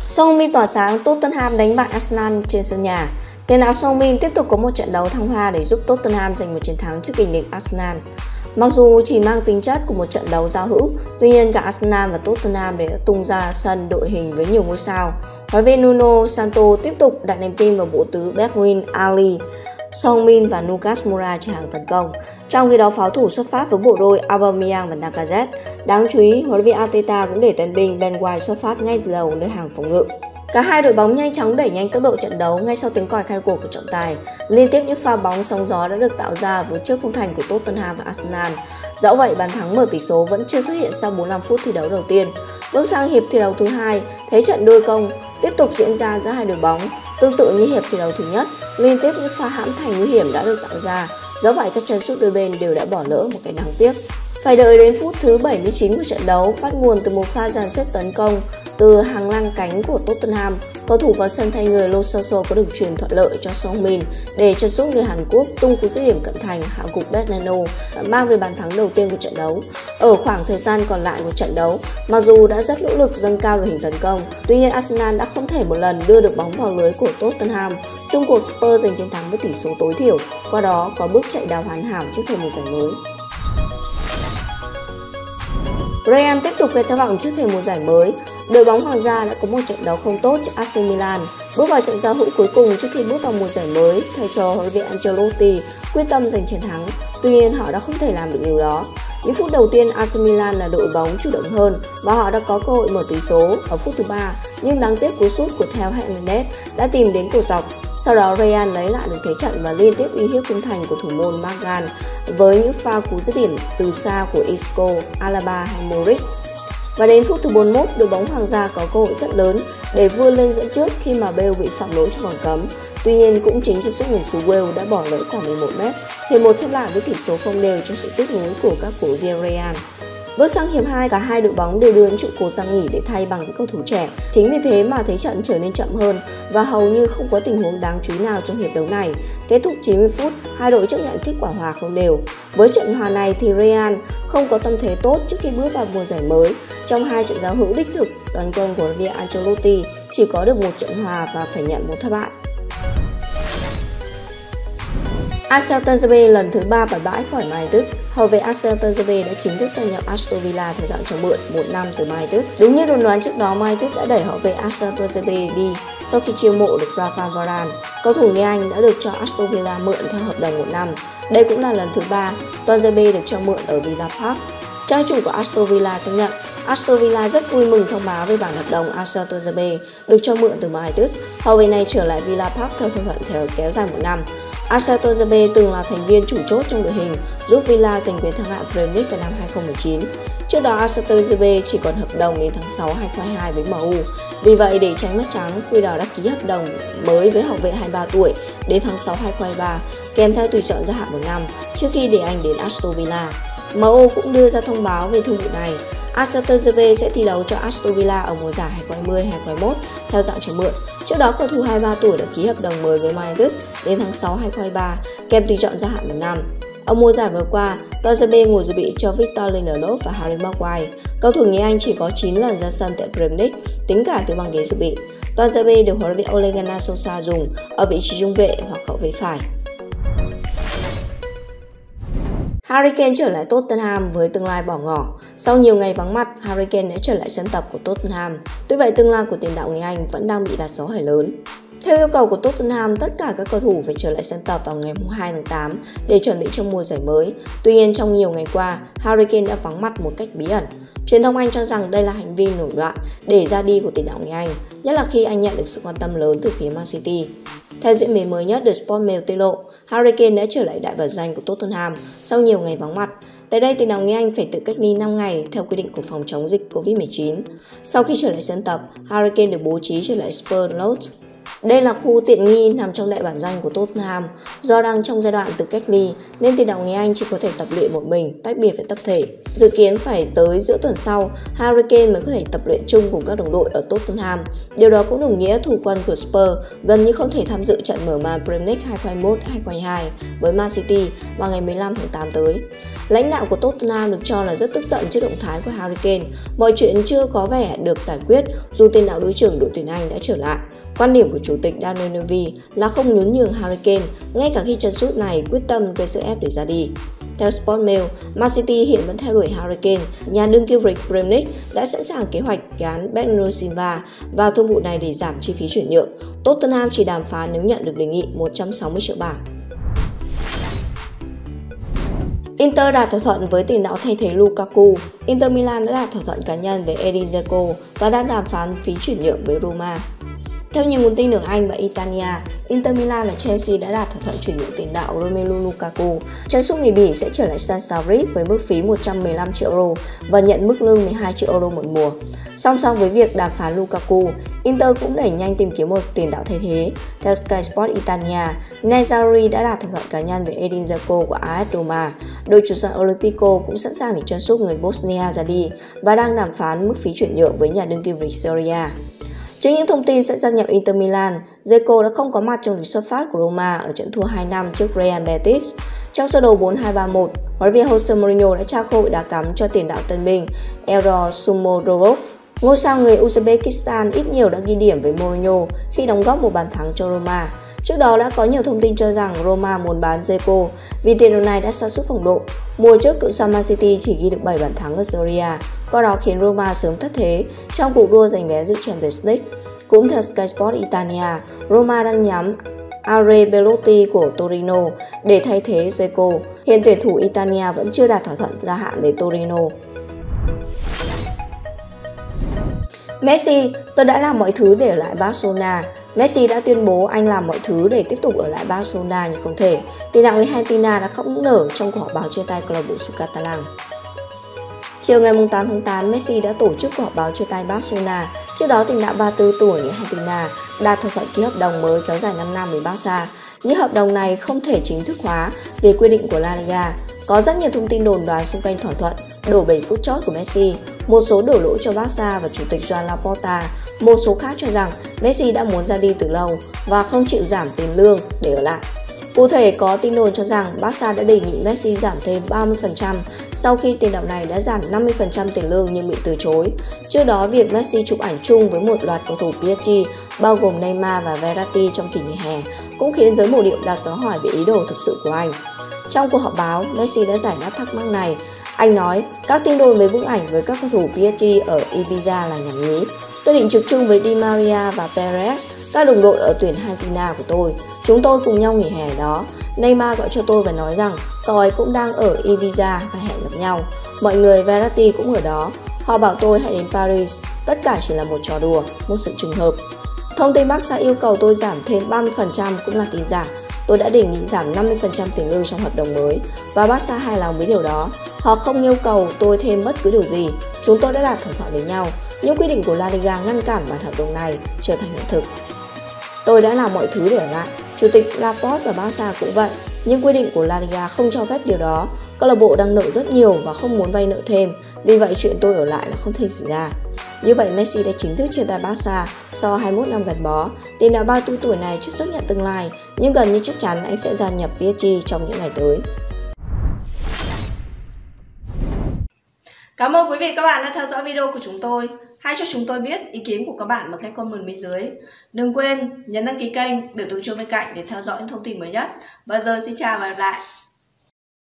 Son Heung-min tỏa sáng, Tottenham đánh bại Arsenal trên sân nhà. Tiền đạo Son Heung-min tiếp tục có một trận đấu thăng hoa để giúp Tottenham giành một chiến thắng trước kình địch Arsenal. Mặc dù chỉ mang tính chất của một trận đấu giao hữu, tuy nhiên cả Arsenal và Tottenham đều đã tung ra sân đội hình với nhiều ngôi sao. Huấn luyện viên Nuno Santo tiếp tục đặt niềm tin vào bộ tứ Bergwijn, Ali, Son Heung-min và Lucas Moura trên hàng tấn công. Trong khi đó, pháo thủ xuất phát với bộ đôi Aubameyang và Lacazette. Đáng chú ý, huấn luyện viên Arteta cũng để tân binh Ben White xuất phát ngay từ đầu nơi hàng phòng ngự. Cả hai đội bóng nhanh chóng đẩy nhanh tốc độ trận đấu ngay sau tiếng còi khai cuộc của trọng tài. Liên tiếp những pha bóng sóng gió đã được tạo ra với trước khung thành của Tottenham và Arsenal. Dẫu vậy, bàn thắng mở tỷ số vẫn chưa xuất hiện sau 45 phút thi đấu đầu tiên. Bước sang hiệp thi đấu thứ hai, thấy trận đôi công tiếp tục diễn ra giữa hai đội bóng. Tương tự như hiệp thi đấu thứ nhất, liên tiếp những pha hãm thành nguy hiểm đã được tạo ra. Dẫu vậy, các chân sút đôi bên đều đã bỏ lỡ một cái đáng tiếc. Phải đợi đến phút thứ 79 của trận đấu, bắt nguồn từ một pha dàn xếp tấn công từ hàng ngang cánh của Tottenham. Cầu thủ vào sân thay người Lo Celso có đường truyền thuận lợi cho Son Heung-min để chân sút người Hàn Quốc tung cú dứt điểm cận thành hạ gục Bernardo, mang về bàn thắng đầu tiên của trận đấu. Ở khoảng thời gian còn lại của trận đấu, mặc dù đã rất nỗ lực dâng cao đội hình tấn công, tuy nhiên Arsenal đã không thể một lần đưa được bóng vào lưới của Tottenham. Chung cuộc Spurs giành chiến thắng với tỷ số tối thiểu, qua đó có bước chạy đà hoàn hảo trước thềm mùa giải mới. Real tiếp tục gây thất vọng trước thềm mùa giải mới. Đội bóng Hoàng gia đã có một trận đấu không tốt trước AC Milan. Bước vào trận giao hữu cuối cùng trước khi bước vào mùa giải mới, thầy trò huấn luyện viên Ancelotti quyết tâm giành chiến thắng. Tuy nhiên họ đã không thể làm được điều đó. Những phút đầu tiên AC Milan là đội bóng chủ động hơn và họ đã có cơ hội mở tỷ số ở phút thứ 3, nhưng đáng tiếc cú sút của Theo Hernandez đã tìm đến cổ dọc. Sau đó Real lấy lại được thế trận và liên tiếp uy hiếp khung thành của thủ môn Magan với những pha cú dứt điểm từ xa của Isco, Alaba hay Modric. Và đến phút thứ 41, đội bóng Hoàng gia có cơ hội rất lớn để vươn lên dẫn trước khi mà Bale bị phạm lỗi trong vòng cấm. Tuy nhiên cũng chính chân sút người xứ Wales đã bỏ lỡ khoảng 11 m. Hiệp 1 khép lại với tỷ số không đều trong sự tiếc nuối của các cổ động viên Real. Bước sang hiệp 2, cả hai đội bóng đều đưa những trụ cột ra nghỉ để thay bằng những cầu thủ trẻ. Chính vì thế mà thế trận trở nên chậm hơn và hầu như không có tình huống đáng chú ý nào trong hiệp đấu này. Kết thúc 90 phút, hai đội chấp nhận kết quả hòa không đều. Với trận hòa này thì Real không có tâm thế tốt trước khi bước vào mùa giải mới. Trong hai trận giao hữu đích thực, đoàn quân của huấn luyện viên Ancelotti chỉ có được một trận hòa và phải nhận một thất bại. Axel Tuanzebe lần thứ 3 bật bãi khỏi Man United. Hậu vệ Axel Tuanzebe đã chính thức gia nhập Aston Villa theo dạng cho mượn 1 năm từ Man United. Đúng như đồn đoán trước đó, Man United đã đẩy hậu vệ Axel Tuanzebe đi sau khi chiêu mộ được Rafa Varane. Cầu thủ người Anh đã được cho Aston Villa mượn theo hợp đồng 1 năm. Đây cũng là lần thứ 3 Tuanzebe được cho mượn ở Villa Park. Trang chủ của Aston Villa xác nhận Aston Villa rất vui mừng thông báo về bản hợp đồng Axel Tuanzebe được cho mượn từ Man United. Hậu vệ này trở lại Villa Park theo thỏa thuận kéo dài 1 năm. Axel Tuanzebe từng là thành viên chủ chốt trong đội hình giúp Villa giành quyền thăng hạng Premier League vào năm 2019. Trước đó, Axel Tuanzebe chỉ còn hợp đồng đến tháng 6 2022 với MU. Vì vậy, để tránh mất trắng, Quidor đã ký hợp đồng mới với hậu vệ 23 tuổi đến tháng 6 2023, kèm theo tùy chọn gia hạn 1 năm trước khi để anh đến Aston Villa. MU cũng đưa ra thông báo về thương vụ này. Axel Tuanzebe sẽ thi đấu cho Aston Villa ở mùa giải 2020-2021 theo dạng cho mượn. Trước đó, cầu thủ 23 tuổi đã ký hợp đồng mới với Man United đến tháng 6 2023, kèm tùy chọn gia hạn 1 năm. Ở mùa giải vừa qua, Tuanzebe ngồi dự bị cho Victor Lindelof và Harry Maguire. Cầu thủ người Anh chỉ có 9 lần ra sân tại Premier League, tính cả từ băng ghế dự bị. Tuanzebe được huấn luyện viên Ole Gunnar Solskjaer dùng ở vị trí trung vệ hoặc hậu vệ phải. Harry Kane trở lại Tottenham với tương lai bỏ ngỏ. Sau nhiều ngày vắng mặt, Harry Kane đã trở lại sân tập của Tottenham. Tuy vậy, tương lai của tiền đạo người Anh vẫn đang bị đặt dấu hỏi lớn. Theo yêu cầu của Tottenham, tất cả các cầu thủ phải trở lại sân tập vào ngày 2 tháng 8 để chuẩn bị cho mùa giải mới. Tuy nhiên, trong nhiều ngày qua, Harry Kane đã vắng mặt một cách bí ẩn. Truyền thông Anh cho rằng đây là hành vi nổi loạn để ra đi của tiền đạo người Anh, nhất là khi anh nhận được sự quan tâm lớn từ phía Man City. Theo diễn biến mới nhất, The Sport Mail tiết lộ, Harry Kane đã trở lại đại bản doanh của Tottenham sau nhiều ngày vắng mặt. Tại đây, tiền đạo người Anh phải tự cách ly 5 ngày theo quy định của phòng chống dịch Covid-19. Sau khi trở lại sân tập, Harry Kane được bố trí trở lại Spurs Lodge. Đây là khu tiện nghi nằm trong đại bản doanh của Tottenham. Do đang trong giai đoạn tự cách ly nên tiền đạo người Anh chỉ có thể tập luyện một mình, tách biệt với tập thể. Dự kiến phải tới giữa tuần sau, Harry Kane mới có thể tập luyện chung cùng các đồng đội ở Tottenham. Điều đó cũng đồng nghĩa thủ quân của Spurs gần như không thể tham dự trận mở màn Premier League 2021-2022 với Man City vào ngày 15 tháng 8 tới. Lãnh đạo của Tottenham được cho là rất tức giận trước động thái của Harry Kane. Mọi chuyện chưa có vẻ được giải quyết dù tiền đạo đối trưởng đội tuyển Anh đã trở lại. Quan điểm của chủ tịch Daniel Levy là không nhún nhường Harry Kane ngay cả khi chân sút này quyết tâm gây sức ép để ra đi. Theo Sportmail, Man City hiện vẫn theo đuổi Harry Kane. Nhà đương kim vô địch Premier League đã sẵn sàng kế hoạch gán Bernardo Silva vào thương vụ này để giảm chi phí chuyển nhượng. Tottenham chỉ đàm phán nếu nhận được đề nghị 160 triệu bảng. Inter đạt thỏa thuận với tiền đạo thay thế Lukaku. Inter Milan đã đạt thỏa thuận cá nhân với Edin Dzeko và đang đàm phán phí chuyển nhượng với Roma. Theo nhiều nguồn tin ở Anh và Italia, Inter Milan và Chelsea đã đạt thỏa thuận chuyển nhượng tiền đạo Romelu Lukaku. Chân sút người Bỉ sẽ trở lại Stamford Bridge với mức phí 115 triệu euro và nhận mức lương 12 triệu euro một mùa. Song song với việc đàm phán Lukaku, Inter cũng đẩy nhanh tìm kiếm một tiền đạo thay thế. Theo Sky Sport Italia, Nezzari đã đạt thỏa thuận cá nhân với Edin Dzeko của AS Roma. Đội chủ sân Olimpico cũng sẵn sàng để chân sút người Bosnia ra đi và đang đàm phán mức phí chuyển nhượng với nhà đương kim vô địch Serie A. Trước những thông tin sẽ gia nhập Inter Milan, Dzeko đã không có mặt trong lịch xuất phát của Roma ở trận thua 2-5 trước Real Betis. Trong sơ đồ 4-2-3-1, huấn luyện viên Jose Mourinho đã trao cơ hội đá cắm cho tiền đạo tân binh Eldor Shomurodov. Ngôi sao người Uzbekistan ít nhiều đã ghi điểm với Mourinho khi đóng góp một bàn thắng cho Roma. Trước đó đã có nhiều thông tin cho rằng Roma muốn bán Dzeko vì tiền đạo này đã sa sút phong độ. Mùa trước, cựu sao Man City chỉ ghi được 7 bàn thắng ở Serie A, qua đó khiến Roma sớm thất thế trong cuộc đua giành vé dự Champions League. Cũng theo Sky Sport Italia, Roma đang nhắm Andrea Belotti của Torino để thay thế Dzeko. Hiện tuyển thủ Italia vẫn chưa đạt thỏa thuận gia hạn với Torino. Messi, tôi đã làm mọi thứ để ở lại Barcelona. Messi đã tuyên bố anh làm mọi thứ để tiếp tục ở lại Barcelona nhưng không thể. Tiền đạo người Argentina đã khóc nức nở trong cuộc họp báo chia tay câu lạc bộ xứ Catalan. Chiều ngày 8 tháng 8, Messi đã tổ chức cuộc họp báo chia tay Barcelona. Trước đó, tiền đạo 34 tuổi người Argentina đạt thỏa thuận ký hợp đồng mới kéo dài 5 năm với Barca. Nhưng hợp đồng này không thể chính thức hóa vì quy định của La Liga. Có rất nhiều thông tin đồn đoán xung quanh thỏa thuận đổ 7 phút chót của Messi. Một số đổ lỗi cho Barca và chủ tịch Joan Laporta. Một số khác cho rằng Messi đã muốn ra đi từ lâu và không chịu giảm tiền lương để ở lại. Cụ thể, có tin đồn cho rằng Barca đã đề nghị Messi giảm thêm 30% sau khi tiền đạo này đã giảm 50% tiền lương nhưng bị từ chối. Trước đó, việc Messi chụp ảnh chung với một loạt cầu thủ PSG bao gồm Neymar và Verratti trong kỳ nghỉ hè cũng khiến giới mộ điệu đặt dấu hỏi về ý đồ thực sự của anh. Trong cuộc họp báo, Messi đã giải đáp thắc mắc này. Anh nói, các tin đồn về bức ảnh với các cầu thủ PSG ở Ibiza là nhảm nhí. Tôi định chụp chung với Di Maria và Perez, các đồng đội ở tuyển Argentina của tôi. Chúng tôi cùng nhau nghỉ hè đó. Neymar gọi cho tôi và nói rằng cậu ấy cũng đang ở Ibiza và hẹn gặp nhau. Mọi người Verratti cũng ở đó. Họ bảo tôi hãy đến Paris. Tất cả chỉ là một trò đùa, một sự trùng hợp. Thông tin Barca yêu cầu tôi giảm thêm 30% cũng là tin giả. Tôi đã đề nghị giảm 50% tiền lương trong hợp đồng mới và Barca hài lòng với điều đó. Họ không yêu cầu tôi thêm bất cứ điều gì. Chúng tôi đã đạt thỏa thuận với nhau, nhưng quy định của La Liga ngăn cản bản hợp đồng này trở thành hiện thực. Tôi đã làm mọi thứ để ở lại. Chủ tịch Laporte và Barca cũng vậy, nhưng quy định của La Liga không cho phép điều đó. Câu lạc bộ đang nợ rất nhiều và không muốn vay nợ thêm, vì vậy chuyện tôi ở lại là không thể xảy ra. Như vậy, Messi đã chính thức chia tay Barca sau 21 năm gắn bó. Tiền đạo 34 tuổi này chưa xác nhận tương lai, nhưng gần như chắc chắn anh sẽ gia nhập PSG trong những ngày tới. Cảm ơn quý vị và các bạn đã theo dõi video của chúng tôi. Hãy cho chúng tôi biết ý kiến của các bạn bằng cách comment bên dưới. Đừng quên nhấn đăng ký kênh, biểu tượng chuông bên cạnh để theo dõi những thông tin mới nhất. Và giờ xin chào và hẹn gặp lại.